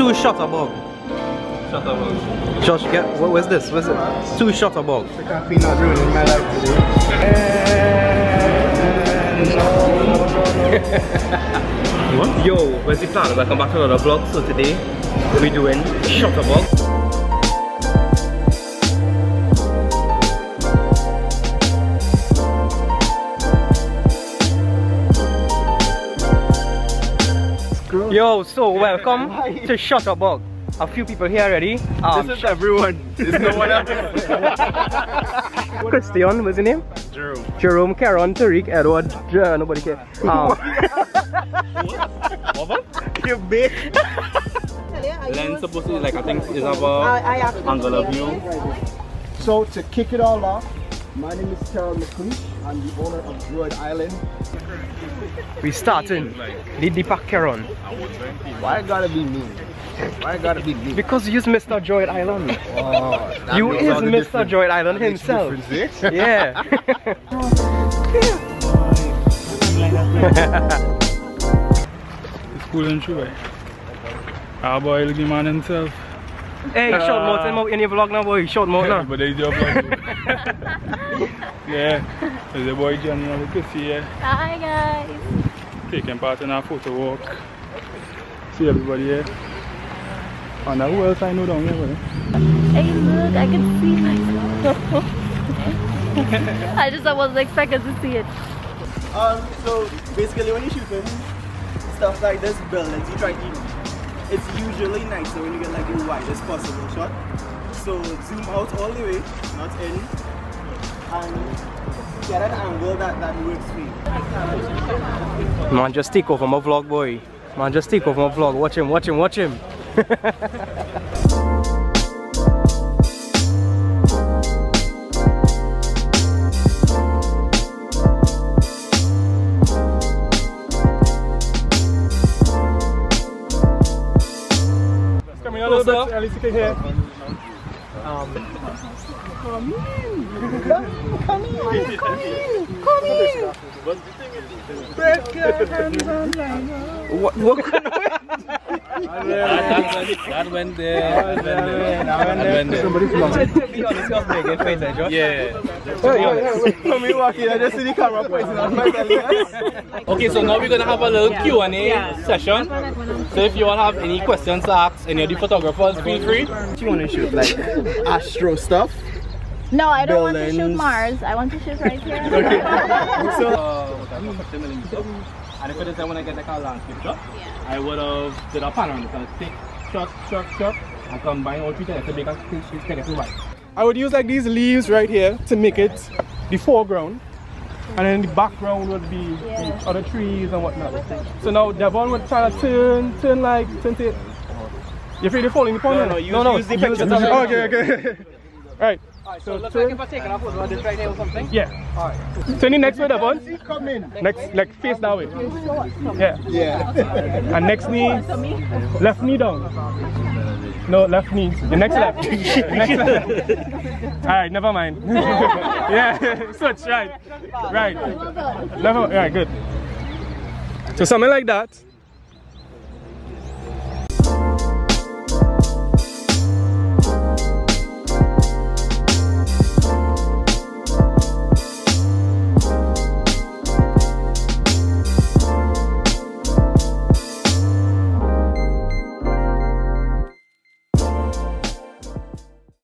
Two shutterbug. Shutterbug. Josh, get what's this? What's it? Two shutterbug. The coffee not ruining my life today. What? Yo, where's the plan? Welcome back to another vlog. So today we're doing shutterbug. Yo, so welcome to Shutterbug. A few people here already. This is everyone. There's no one else. Christian, what's his name? Jerome. Jerome, Karen, Tariq, Edward, nobody care. What? You bitch. Lens supposed to be like, I think is about angle of view. So to kick it all off, my name is Terrell McQueen. I'm the owner of Droid Island. We starting the Deepak Karen. Why gotta be me? Why gotta be me? Because you is Mr. Droid Island. Oh, you is Mr. Droid Island himself. Yeah. It's cool and true, right? Our boy looking man himself. Hey, short mouth in your vlog now, boy. Short mouth now. But there's your vlog. Yeah, there's the boy Johnny and we could see here. Hi guys. Taking part in our photo walk. See everybody here. And who else I know down here? Buddy? Hey look, I can see myself. I wasn't expecting to see it. So basically when you're shooting stuff like this, buildings, you try to, it's usually nicer when you get like the widest possible shot. So zoom out all the way, not in, and get an angle that works for you. Man, just take over my vlog, boy. Man, just take over my vlog. Watch him, watch him, watch him. Coming a little bit, at least you can hear. Come in. What kind of That went there. Somebody's lost. Yeah. Come in, walking. I just see the camera pointing at my belly. Okay, so now we're gonna have a little Q&A session. So if you all have any questions to ask any of the photographers, feel free. You want to shoot like astro stuff? No, I don't want to Buildings. shoot Mars. I want to shoot right here. And if it is I want to get like a landscape shot, I would have did a panoramic. I'll take shot, and combine all three things to make a spaghetti white. I would use like these leaves right here to make it the foreground. And then the background would be other trees and whatnot. So now Devon would try to turn to it. You're afraid of falling upon it? No, use the picture. Okay. Right. So looks like if I take a photo of this right here or something? Yeah. Alright. Turn the next way, Devon. Come in. Next, like face that way. Yeah. Yeah. And next knee, left knee down. No, left knee. The next left. The next left. Alright, never mind. Yeah. Switch, right. Right. Never. Right, good. So something like that.